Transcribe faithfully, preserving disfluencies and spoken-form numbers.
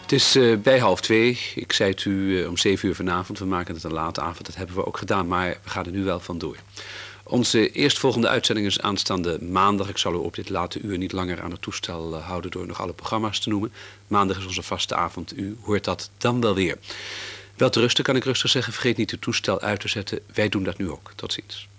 Het is uh, bij half twee. Ik zei het u uh, om zeven uur vanavond. We maken het een late avond. Dat hebben we ook gedaan, maar we gaan er nu wel vandoor. Onze eerstvolgende uitzending is aanstaande maandag. Ik zal u op dit late uur niet langer aan het toestel uh, houden door nog alle programma's te noemen. Maandag is onze vaste avond. U hoort dat dan wel weer. Wel te rusten kan ik rustig zeggen. Vergeet niet het toestel uit te zetten. Wij doen dat nu ook. Tot ziens.